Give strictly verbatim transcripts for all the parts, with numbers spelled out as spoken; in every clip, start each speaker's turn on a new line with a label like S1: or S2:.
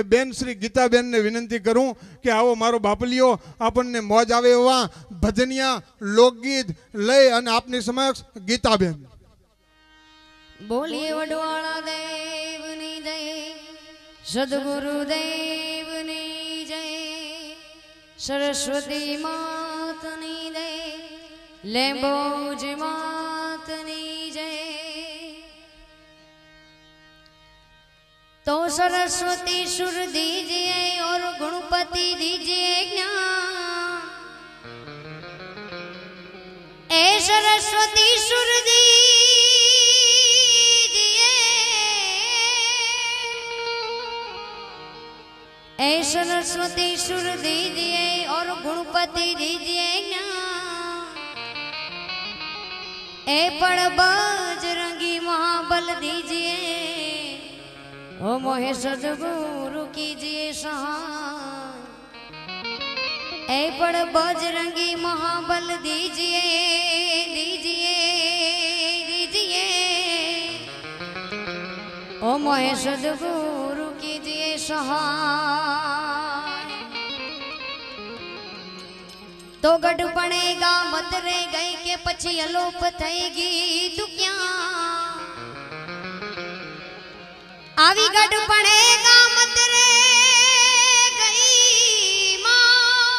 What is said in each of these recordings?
S1: એટલે બેન શ્રી ગીતાબેનને વિનંતી કરું કે આવો મારો બાપલીઓ આપણને મોજ આવે એવા ભજનિયા લોકગીત લઈ અને આપની સમક્ષ ગીતાબેન
S2: બોલીએ વડવાળા દેવની જય સદગુરુ દેવની જય સરસ્વતી માતની જય લેંબોજી मातनी जय। तो सरस्वती सुर दीजिए और गणपति दीजिए ज्ञान। ए सरस्वती सुर दीजिए, ए सरस्वती सुर दीजिए और गणपति दीजिए ज्ञान। ए पण बजरंगी महाबल दीजिए, ओ मोहे सदगुरु कीजिए सहाय। ए पण बजरंगी महाबल दीजिए दीजिए दीजिए, ओ मोहे सदगुरु कीजिए सहाय। तो गढ़ बनेगा मत रे गई के पछी अलोप थईगी तू क्या आवी गढ़ बनेगा मत रे गई मां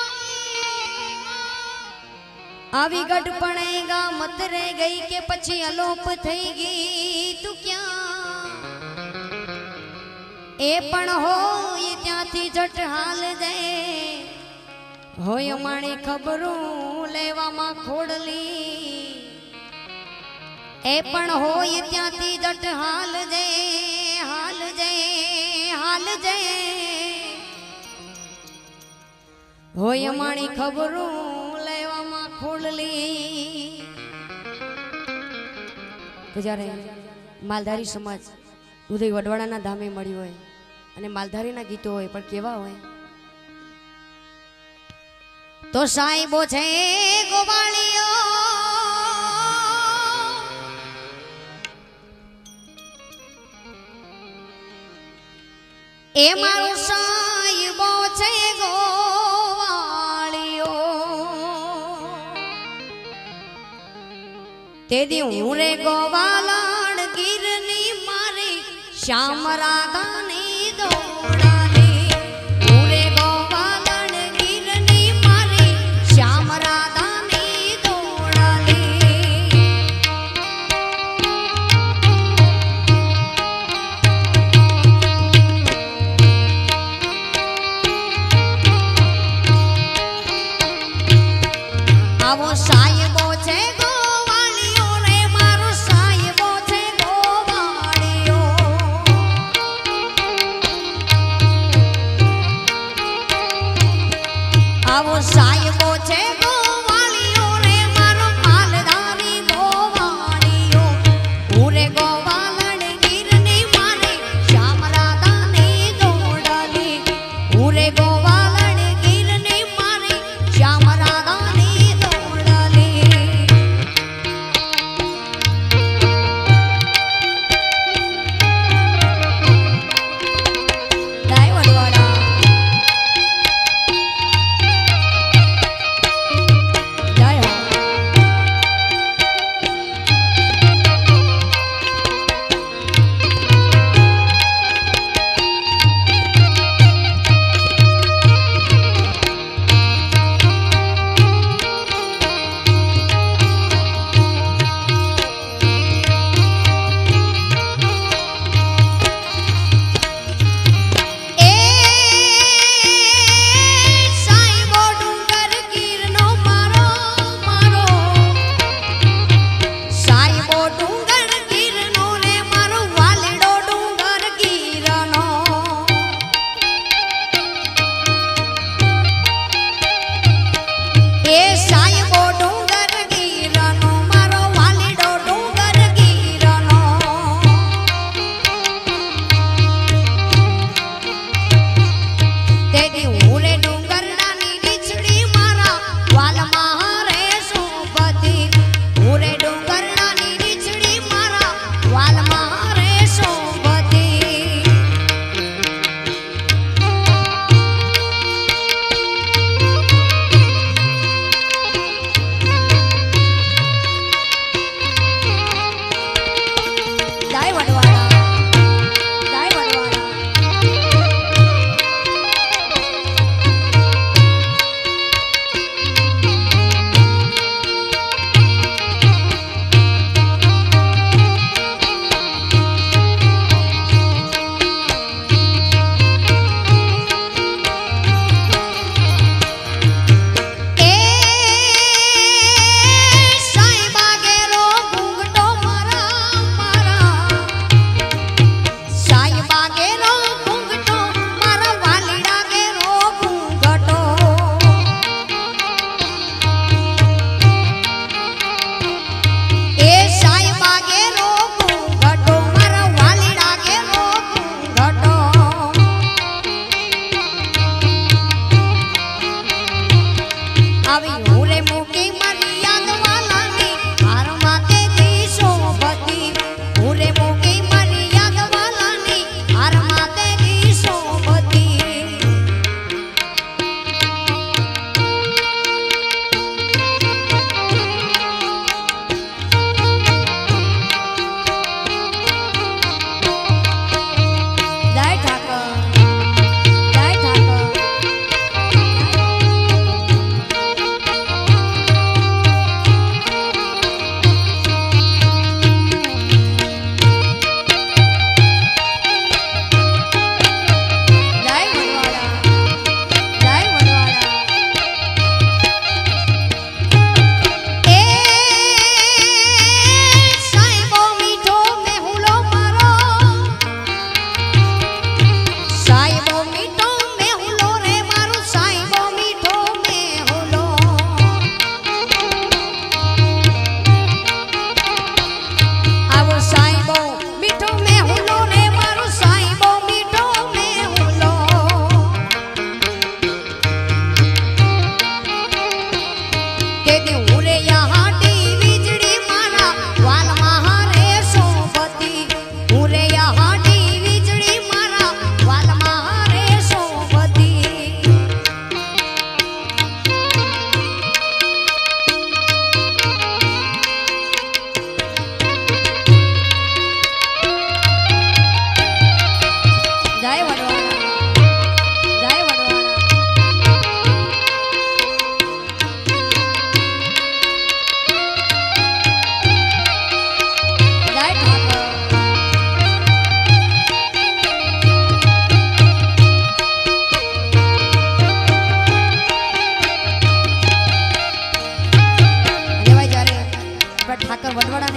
S2: आवी गढ़ बनेगा मत रे गई के पछी अलोप थईगी तू क्या ए पण हो ये त्यांथी जट हाल दे होय माणी खबरू लेवा मां खोड़ली ए पण होय त्यांथी जट हाल दे हाल दे हाल दे होय माणी खबरू लेवा मां खोड़ली। तो जारे मालधारी समाज उदय वडवाड़ाना धामे मळ्यो होय अने मालधारीना गीतो होय पण केवा होय तो साहिबो छे गोवालियो ए मारो साहिबो छे गोवालियो ते दी हूँ रे गोवालण गिरनी मारी श्याम राधा नी दौड़ा वो साहिबो छे गोवालियो रे मारो साहिबो छे गोवालियो आवो साहिबो छे गोवालियो रे मारो मालधारी गोवालियो पूरे गोवालण गिरनी मारे श्याम राधा ने दौड़ली पूरे गोवालण गिरनी मारे श्याम राधा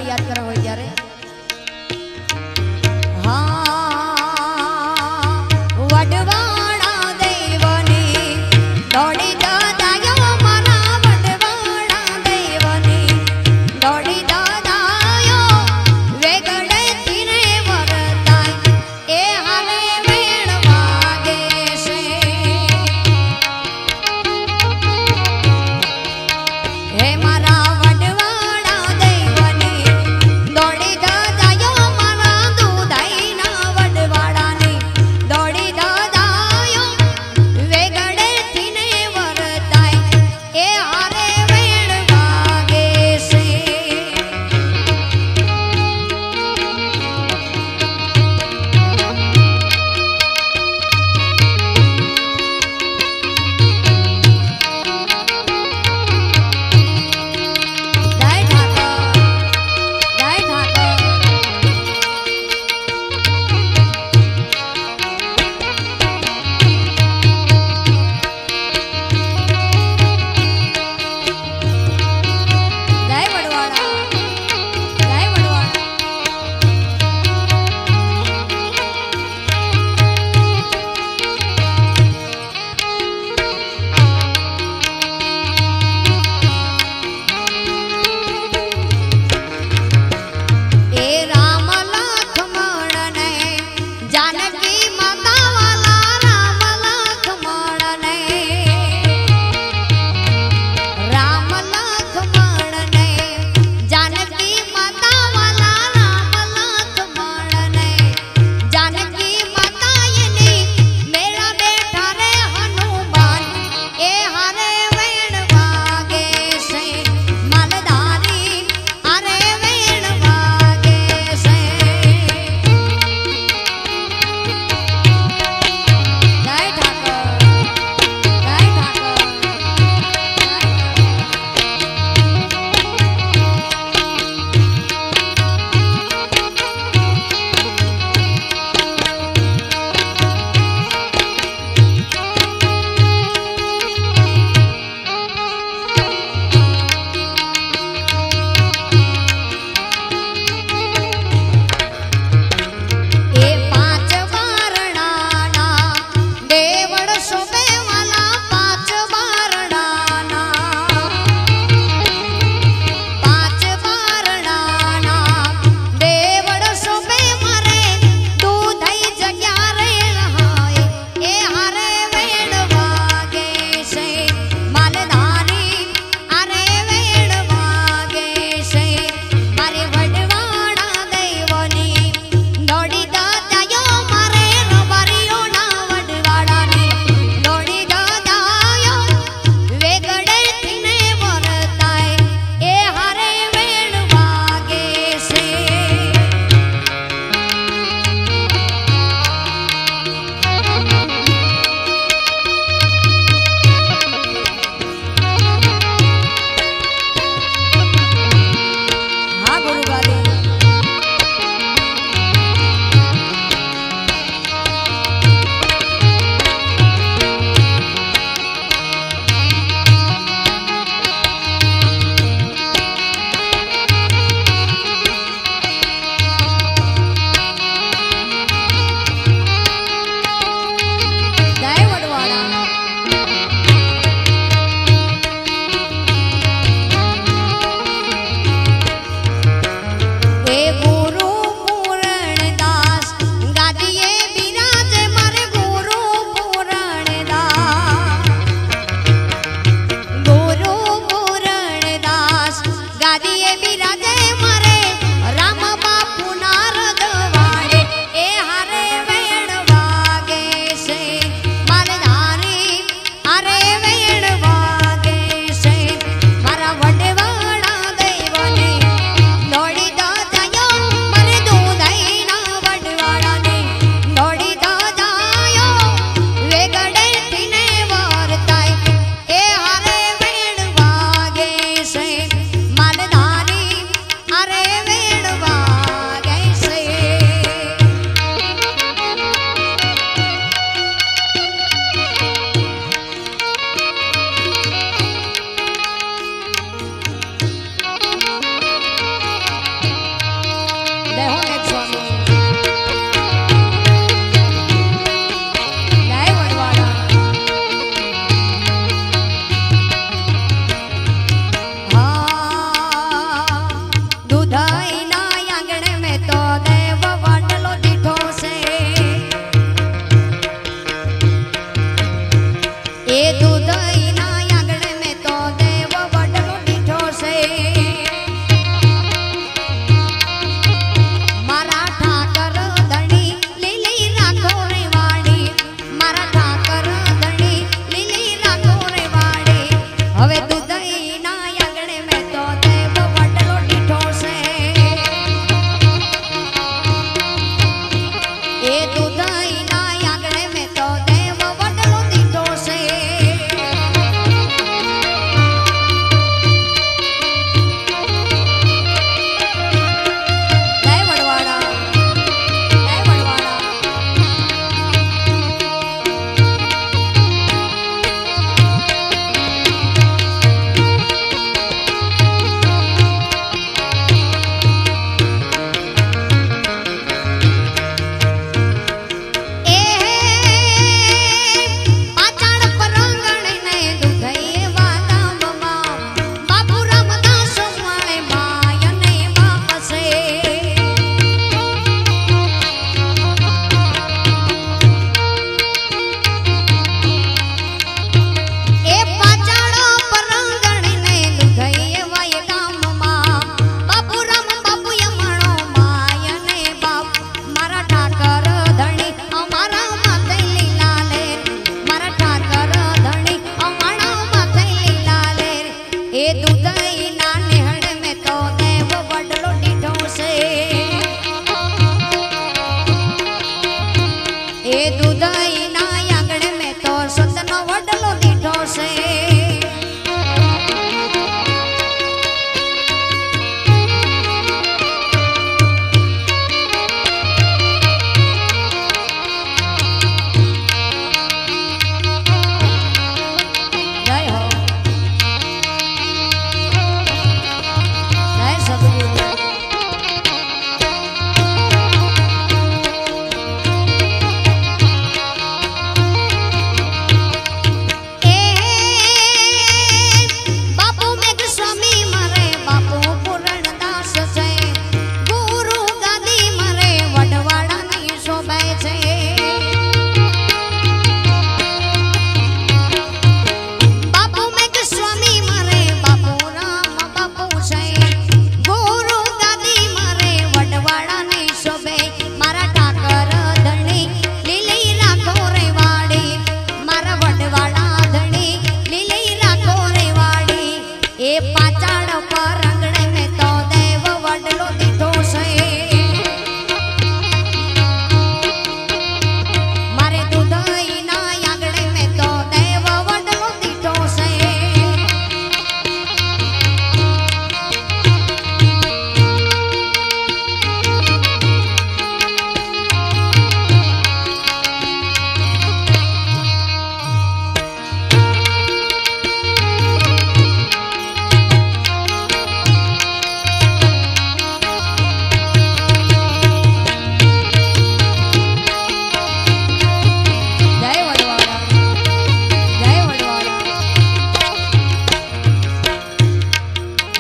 S2: याद करा हो त्यारे हाँ वडवाड़ा देवनी दौड़ी दादायो मारा वडवाड़ा देवनी दौड़ी दादायो वेगड़े तीने वरताय ए हाले वेण वागे से हे मारा वडवाड़ा देवनी दौड़ी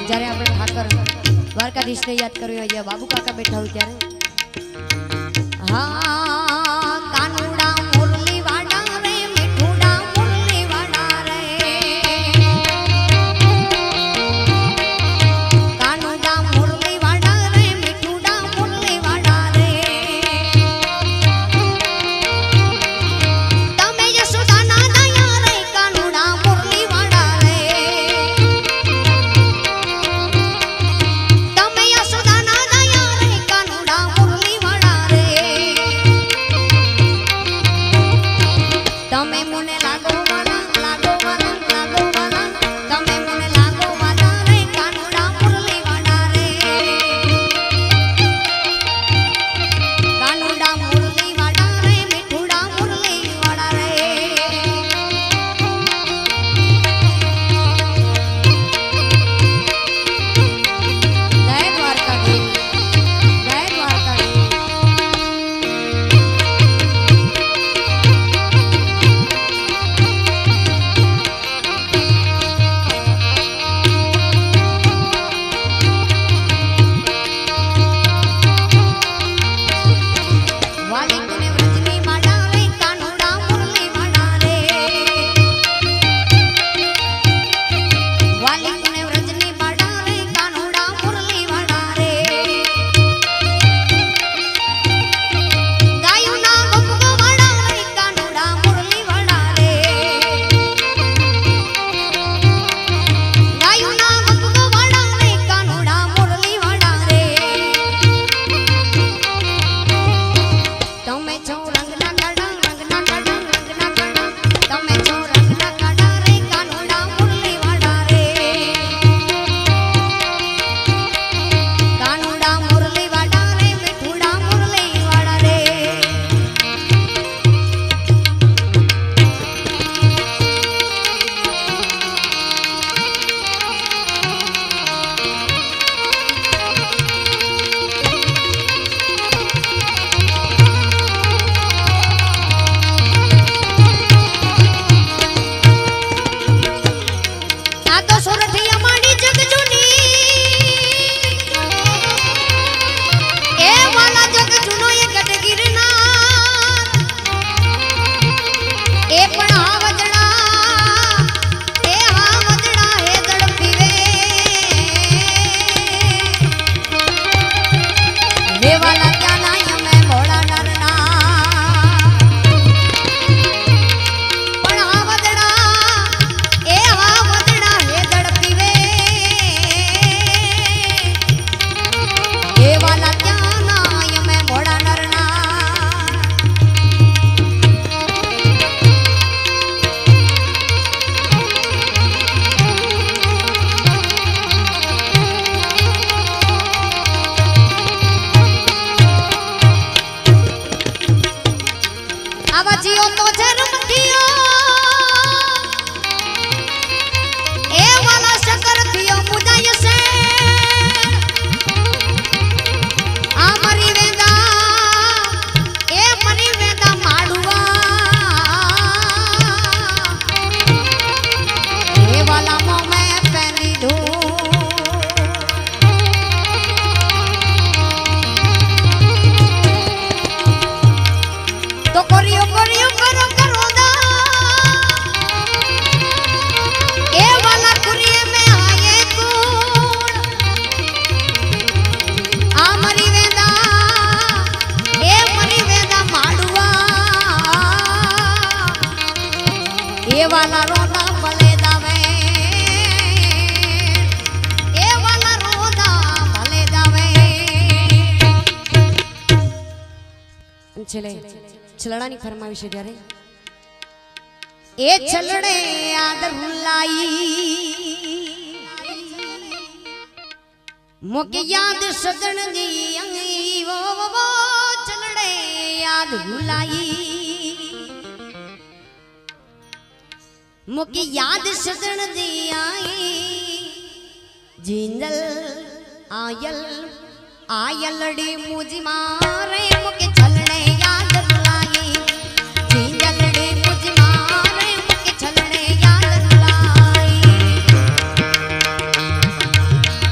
S2: જ્યારે આપણે ઠાકર દ્વારકાધીશને યાદ કર્યું અહીંયા બાબુ કાકા બેઠા હોય ત્યારે હા કાનુડા મુરલી વાડા રે મીઠુડા મુરલી વાડા રે કાનુડા મુરલી વાડા રે મીઠુડા મુરલી વાડા રે તમે યશોદાના દયા રે કાનુડા મુરલી વાડા રે તમે યશોદાના દયા રે કાનુડા મુરલી વાડા રે તમે મને લાગો વાલા લાગો વાલા લાગો વાલા તમે મને લાગો વાલા રે કાનુડા મુરલી વાડા રે કાનુડા મુરલી વાડા રે મીઠુડા મુરલી વાડા રે જય દ્વારકાધીશ જય દ્વારકાધીશ વાલી કને વ્રજની માડા રે કાનુડા મુરલી વાડા રે વાલી કને વ્રજની માડા રે કાનુડા મુરલી વાડા રે ગાયુના ગોપગો વાડા રે કાનુડા મુરલી વાડા રે ગાયુના ગોપગો વાડા રે કાનુડા મુરલી વાડા રે તમે છો રંગના કાડા રંગના કાડા રંગના કાડા તમે છો રંગના કાડા રે કાનુડા મુરલી વાડા રે કાનુડા મુરલી વાડા રે મીઠુડા મુરલી વાડા રે આ તો સોરઠી અમારી જગ જૂની એ વાલા જગ જૂનો એ ગઢગીરનાર એ પણ હા વજડા એ હા વજડા હે ઝડપી વે વાલા ત્યાં નાય અમે ભોળા નરના પણ હા વજડા એ હા વજડા હે ઝડપી વે એ વાલા ત્યાં નાય અમે ભોળા નરના આવા જીઓ તો જન્મ થયો એ વાલા શંકર થયો મુજાય છે આ મરી વેદા એ મરી વેદા માડુઆ એ વાલા મો મેં પેલી ધૂ તો કર્યો કર્યો કરો કરો દા એ વાલા કુરીએ મે આયે કુણ આ મરી વેદા એ મરી વેદા માડુઆ એ વાલા રોદા ભલે દાવે એ વાલા રોદા ભલે દાવે છેલ્લે છલડાની ફરમાવી છે ત્યારે એ છલડે આદર હુલાઈ મોકે યાદ સદન દી અંગી વો વો વો છલડે યાદ હુલાઈ મોકે યાદ સદન દી આઈ जिंदल आयल आयलड़ी मुझी मारे मुके छलने याद रुलाई जिंदलड़ी मुझी मारे मुके छलने याद रुलाई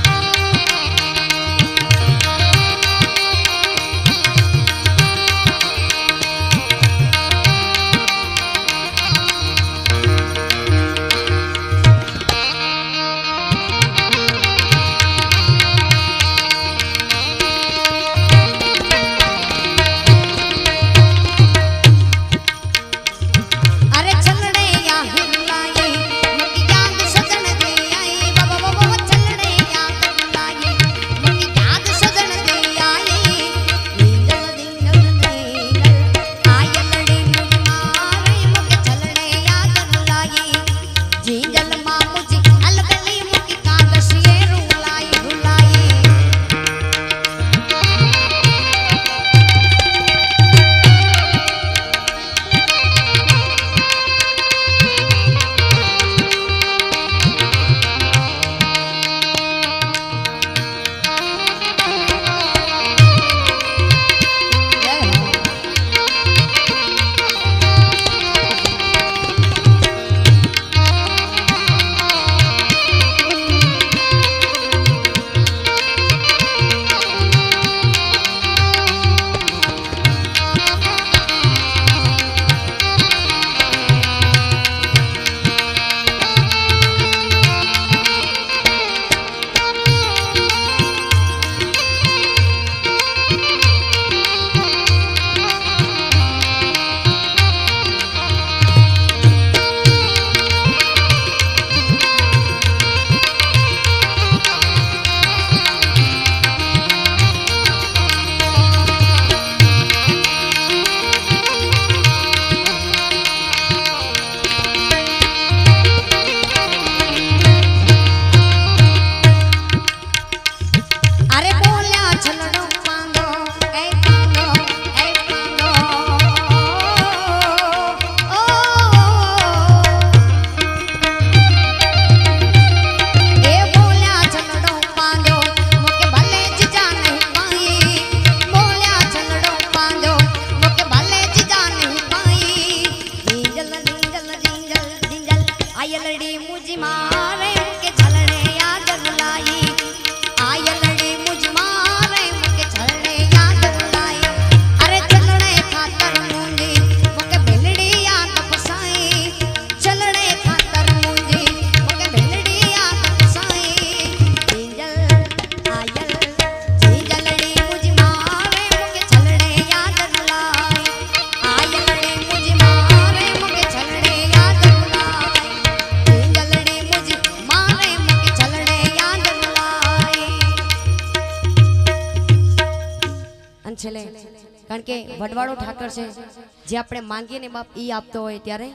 S2: છેલ્લે કારણ કે વડવાળો ઠાકર છે જે આપણે માંગીએ ને બાપ ઈ આપતો હોય ત્યારે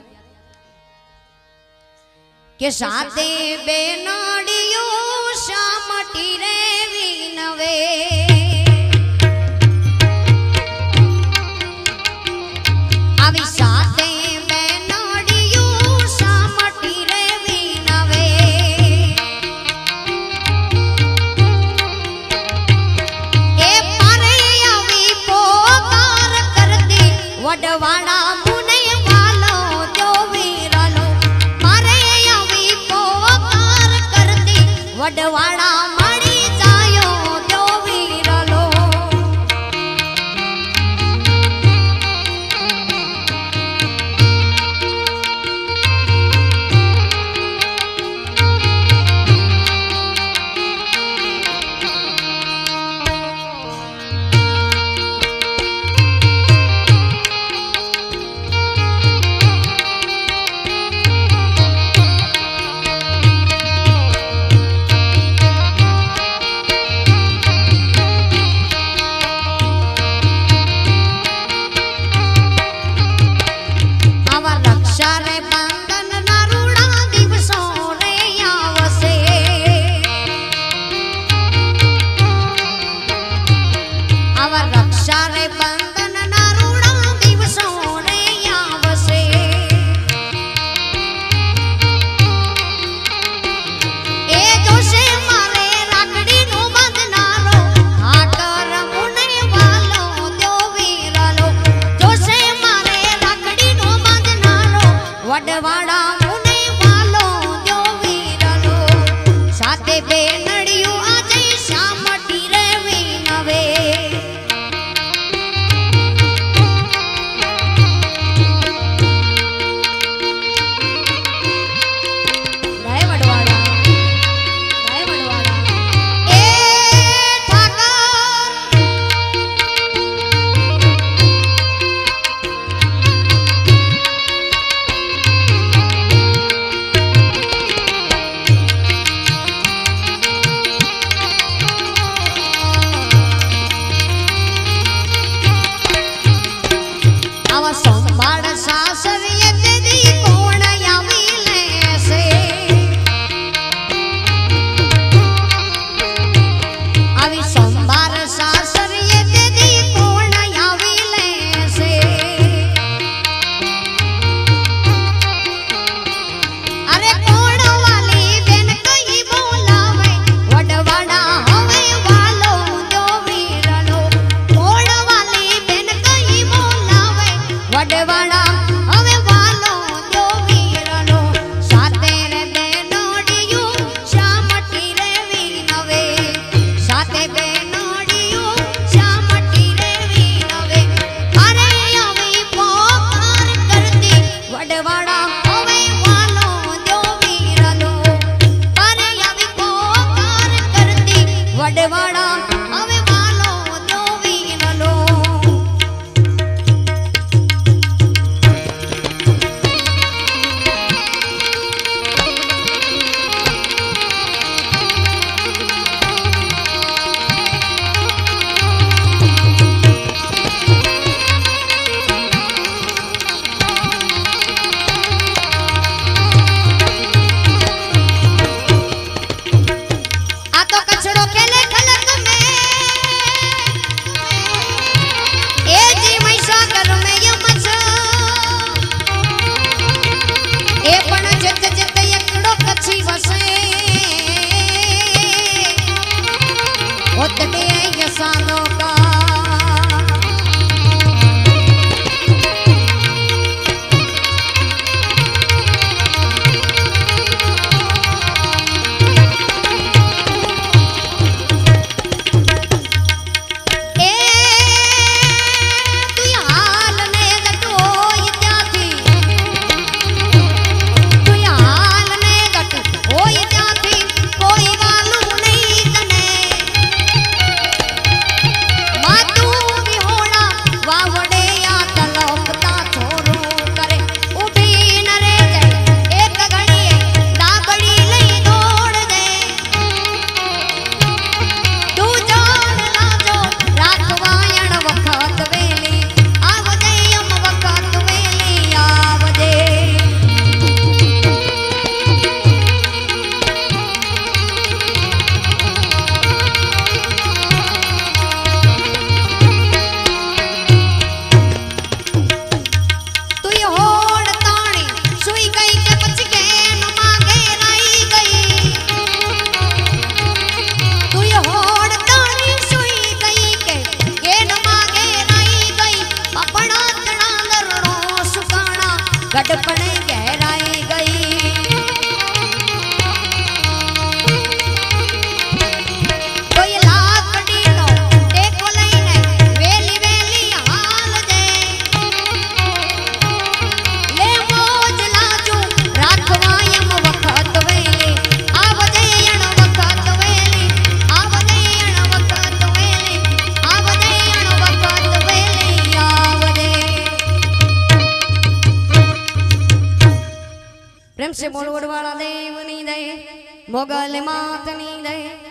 S2: કે સાથે બેનડીઓ શામટી રે વિનવે આવી સાથે વડવાડા મુને વાલો જો વીરલો મારે આવી પોકાર કરતી વડવાડા મળી જાયો જો વીરલો વડવાડા મુને વાલો જો વીરલો સાથે બેનડીઓ આજે શામટી રે વિનવે જય વડવાડા જય વડવાડા એ ઠાકર સંભાળ સાસરીએ તેદી કોણ આવી લેશે આવી સંભાળ સાસરીએ તેદી કોણ આવી લેશે અરે કોણ વાલી બેન કઈ બોલાવે વડવાડા હવે વાલો જો વીરલો કોણ વાલી બેન કઈ બોલાવે વડવાડા હવે વાલો જો વીરલો સાથે રે બેનડીયું શામટી રે વિનવે સાથે બેનડીયું શામટી રે વિનવે અરે આવી પોકાર કરતી વડવાડા હવે વાલો જો વીરલો અરે આવી પોકાર કરતી વડવાડા હવે વાલો જો વીરલો આ તો કચડો ખેલે ખલક મે એ જી મહીસાગર મે યમચ એ પણ જત જત એકડો કછી વસે ઓતડે યસાનો કા प्रेम से बोल वाला देवनी दे मोगल मातनी दे।